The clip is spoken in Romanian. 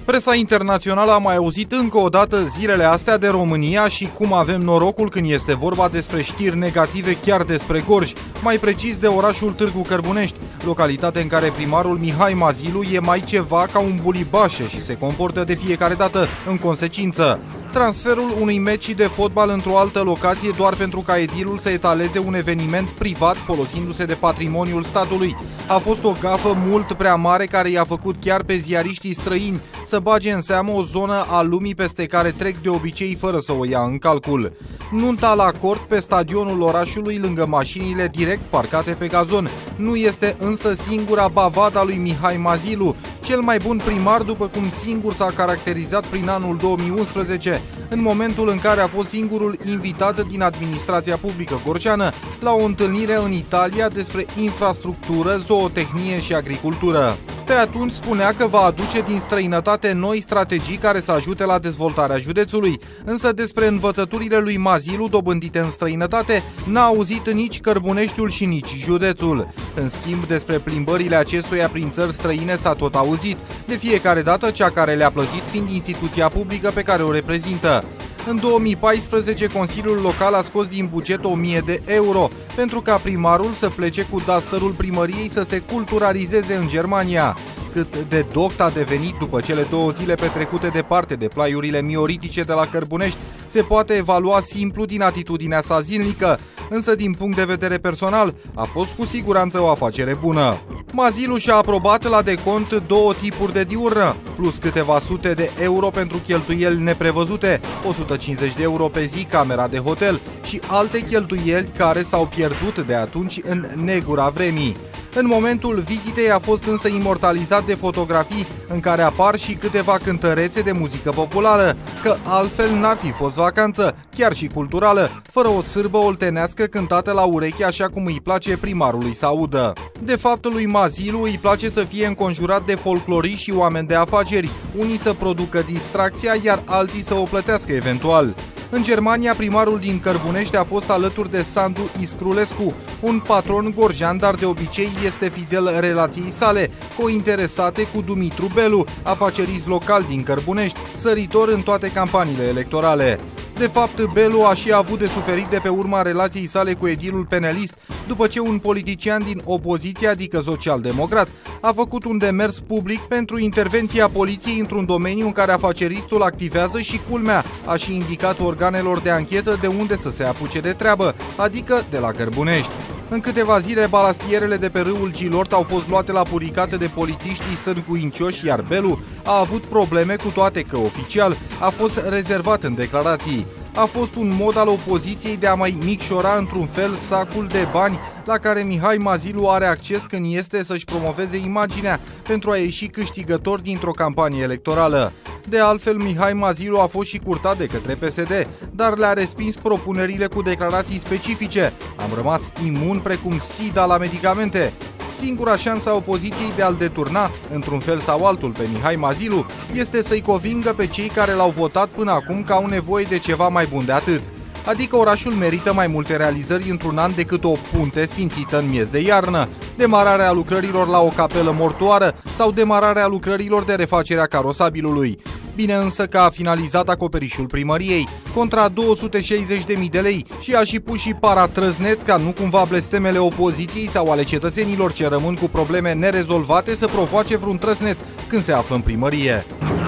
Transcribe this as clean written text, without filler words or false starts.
Presa internațională a mai auzit încă o dată zilele astea de România și cum avem norocul când este vorba despre știri negative chiar despre Gorj, mai precis de orașul Târgu Cărbunești, localitate în care primarul Mihai Mazilu e mai ceva ca un bulibașe și se comportă de fiecare dată în consecință. Transferul unui meci de fotbal într-o altă locație doar pentru ca edilul să etaleze un eveniment privat folosindu-se de patrimoniul statului a fost o gafă mult prea mare care i-a făcut chiar pe ziariștii străini să bage în seamă o zonă a lumii peste care trec de obicei fără să o ia în calcul. Nunta la cort pe stadionul orașului lângă mașinile direct parcate pe gazon nu este însă singura bavada lui Mihai Mazilu, cel mai bun primar după cum singur s-a caracterizat prin anul 2011, în momentul în care a fost singurul invitat din administrația publică gorjeană la o întâlnire în Italia despre infrastructură, zootehnie și agricultură. Pe atunci spunea că va aduce din străinătate noi strategii care să ajute la dezvoltarea județului, însă despre învățăturile lui Mazilu dobândite în străinătate n-a auzit nici Cărbuneștiul și nici județul. În schimb, despre plimbările acestuia prin țări străine s-a tot auzit, de fiecare dată cea care le-a plătit fiind instituția publică pe care o reprezintă. În 2014, Consiliul Local a scos din buget 1000 de euro pentru ca primarul să plece cu dusterul primăriei să se culturalizeze în Germania. Cât de doct a devenit după cele 2 zile petrecute departe de plaiurile mioritice de la Cărbunești se poate evalua simplu din atitudinea sa zilnică, însă din punct de vedere personal a fost cu siguranță o afacere bună. Mazilu și-a aprobat la decont 2 tipuri de diurnă, plus câteva sute de euro pentru cheltuieli neprevăzute, 150 de euro pe zi camera de hotel și alte cheltuieli care s-au pierdut de atunci în negura vremii. În momentul vizitei a fost însă imortalizat de fotografii în care apar și câteva cântărețe de muzică populară, că altfel n-ar fi fost vacanță, chiar și culturală, fără o sârbă oltenească cântată la ureche așa cum îi place primarului să audă. De fapt, lui Mazilu îi place să fie înconjurat de folcloriști și oameni de afaceri, unii să producă distracția, iar alții să o plătească eventual. În Germania, primarul din Cărbunești a fost alături de Sandu Iscrulescu, un patron gorjean, dar de obicei este fidel relației sale, cointeresate cu Dumitru Belu, afacerist local din Cărbunești, săritor în toate campaniile electorale. De fapt, Belu a și avut de suferit de pe urma relației sale cu edilul penelist, după ce un politician din opoziție, adică social-democrat, a făcut un demers public pentru intervenția poliției într-un domeniu în care afaceristul activează și, culmea, a și indicat organelor de anchetă de unde să se apuce de treabă, adică de la Cărbunești. În câteva zile, balastierele de pe râul Gilort au fost luate la puricate de polițiștii sârguincioși, iar Belu a avut probleme, cu toate că oficial a fost rezervat în declarații. A fost un mod al opoziției de a mai micșora într-un fel sacul de bani la care Mihai Mazilu are acces când este să-și promoveze imaginea pentru a ieși câștigător dintr-o campanie electorală. De altfel, Mihai Mazilu a fost și curtat de către PSD, dar le-a respins propunerile cu declarații specifice. Am rămas imun precum SIDA la medicamente. Singura șansă a opoziției de a-l deturna, într-un fel sau altul, pe Mihai Mazilu, este să-i convingă pe cei care l-au votat până acum că au nevoie de ceva mai bun de atât. Adică orașul merită mai multe realizări într-un an decât o punte sfințită în miez de iarnă, demararea lucrărilor la o capelă mortoară sau demararea lucrărilor de refacere a carosabilului. Bine însă că a finalizat acoperișul primăriei, contra 260.000 de lei, și a și pus și paratrăznet ca nu cumva blestemele opoziției sau ale cetățenilor ce rămân cu probleme nerezolvate să provoace vreun trăznet când se află în primărie.